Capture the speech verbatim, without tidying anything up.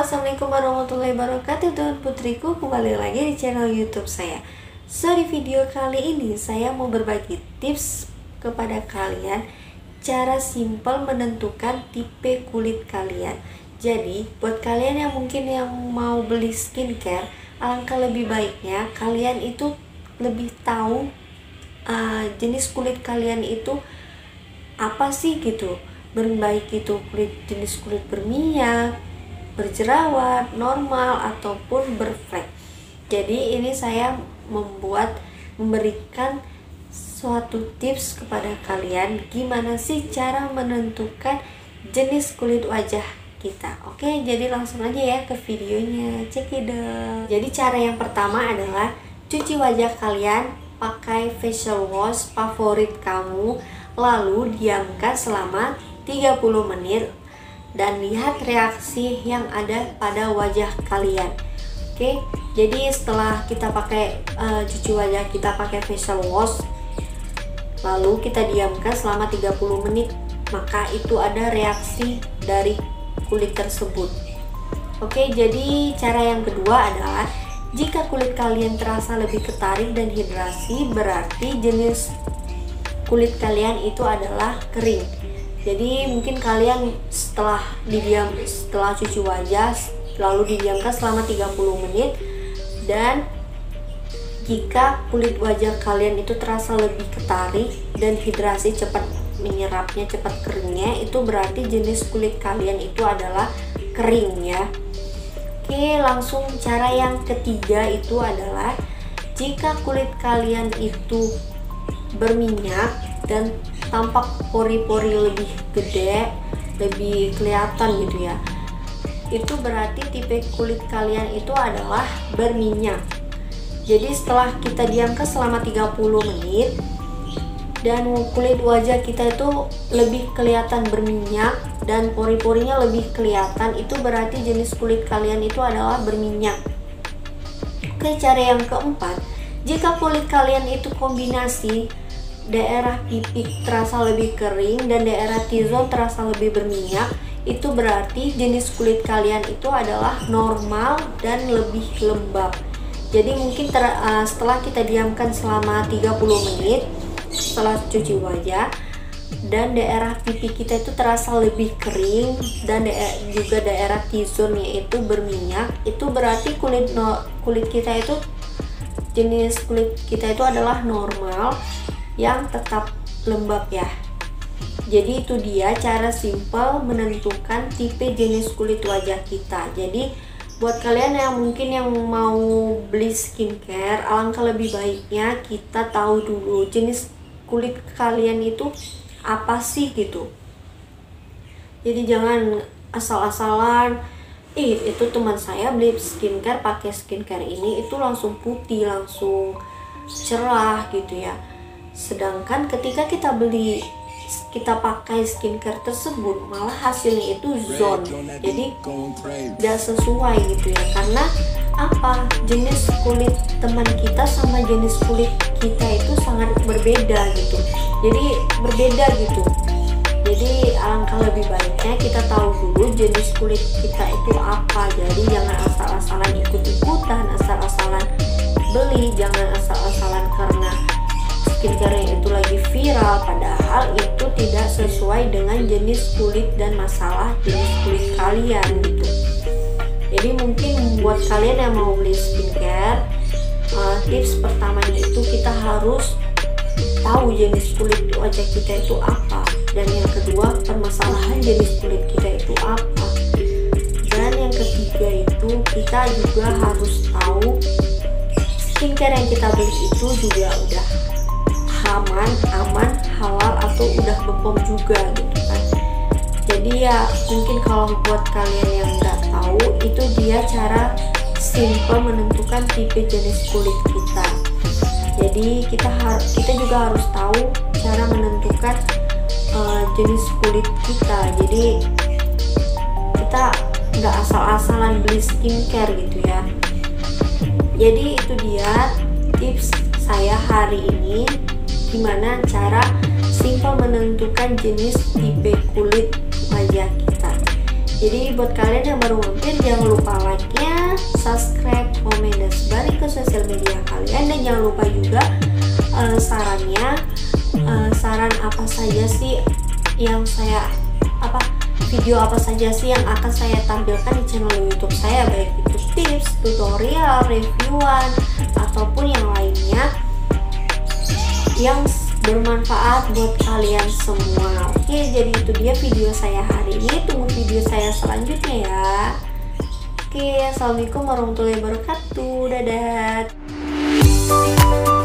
assalamualaikum warahmatullahi wabarakatuh. Tuan putriku, kembali lagi di channel YouTube saya. So, di video kali ini saya mau berbagi tips kepada kalian cara simpel menentukan tipe kulit kalian. Jadi buat kalian yang mungkin yang mau beli skincare, alangkah lebih baiknya kalian itu lebih tahu uh, jenis kulit kalian itu apa sih gitu. Baik itu kulit jenis kulit berminyak, berjerawat, normal ataupun berflek. Jadi ini saya membuat memberikan suatu tips kepada kalian gimana sih cara menentukan jenis kulit wajah kita. Oke, jadi langsung aja ya ke videonya. Cekidot. Jadi cara yang pertama adalah cuci wajah kalian pakai facial wash favorit kamu, lalu diamkan selama tiga puluh menit dan lihat reaksi yang ada pada wajah kalian. Oke, jadi setelah kita pakai uh, cuci wajah kita pakai facial wash, lalu kita diamkan selama tiga puluh menit, maka itu ada reaksi dari kulit tersebut. Oke, jadi cara yang kedua adalah jika kulit kalian terasa lebih ketarik dan hidrasi, berarti jenis kulit kalian itu adalah kering. Jadi mungkin kalian setelah didiam setelah cuci wajah lalu didiamkan selama tiga puluh menit, dan jika kulit wajah kalian itu terasa lebih ketarik dan hidrasi cepat menyerapnya, cepat keringnya, itu berarti jenis kulit kalian itu adalah kering ya. Oke, langsung cara yang ketiga itu adalah jika kulit kalian itu berminyak dan tampak pori-pori lebih gede, lebih kelihatan gitu ya, itu berarti tipe kulit kalian itu adalah berminyak. Jadi setelah kita diamkan selama tiga puluh menit dan kulit wajah kita itu lebih kelihatan berminyak dan pori-porinya lebih kelihatan, itu berarti jenis kulit kalian itu adalah berminyak. Oke, cara yang keempat, jika kulit kalian itu kombinasi daerah pipi terasa lebih kering dan daerah T-zone terasa lebih berminyak, itu berarti jenis kulit kalian itu adalah normal dan lebih lembab. Jadi mungkin ter, uh, setelah kita diamkan selama tiga puluh menit setelah cuci wajah dan daerah pipi kita itu terasa lebih kering dan daerah, juga daerah T-zone nya itu berminyak, itu berarti kulit no, kulit kita itu jenis kulit kita itu adalah normal yang tetap lembab ya. Jadi itu dia cara simpel menentukan tipe jenis kulit wajah kita. Jadi buat kalian yang mungkin yang mau beli skincare, alangkah lebih baiknya kita tahu dulu jenis kulit kalian itu apa sih gitu. Jadi jangan asal-asalan, ih itu teman saya beli skincare pakai skincare ini itu langsung putih, langsung cerah gitu ya. Sedangkan ketika kita beli, kita pakai skincare tersebut malah hasilnya itu zone, jadi tidak sesuai gitu ya. Karena apa, jenis kulit teman kita sama jenis kulit kita itu sangat berbeda gitu, jadi berbeda gitu. Jadi alangkah lebih baiknya kita tahu dulu jenis kulit kita itu apa. Jadi jangan asal-asalan ikut-ikutan, asal-asalan beli, jangan asal-asalan karena skincare yang itu lagi viral, padahal itu tidak sesuai dengan jenis kulit dan masalah jenis kulit kalian gitu. Jadi mungkin buat kalian yang mau beli skincare, uh, tips pertamanya itu kita harus tahu jenis kulit wajah kita itu apa, dan yang kedua permasalahan jenis kulit kita itu apa, dan yang ketiga itu kita juga harus tahu skincare yang kita beli itu juga udah aman, aman, halal atau udah bepom juga gitu kan. Jadi ya mungkin kalau buat kalian yang nggak tahu, itu dia cara simple menentukan tipe jenis kulit kita. Jadi kita harus kita juga harus tahu cara menentukan uh, jenis kulit kita. Jadi kita nggak asal-asalan beli skincare gitu ya. Jadi itu dia tips saya hari ini, gimana cara simpel menentukan jenis tipe kulit wajah kita. Jadi buat kalian yang baru mampir, jangan lupa like-nya, subscribe, komen, dan sebarin ke sosial media kalian. Dan jangan lupa juga uh, sarannya, uh, saran apa saja sih yang saya apa video apa saja sih yang akan saya tampilkan di channel YouTube saya, baik itu tips, tutorial, reviewan, ataupun yang lainnya yang bermanfaat buat kalian semua. Oke, jadi itu dia video saya hari ini. Tunggu video saya selanjutnya ya. Oke, assalamualaikum warahmatullahi wabarakatuh. Dadah.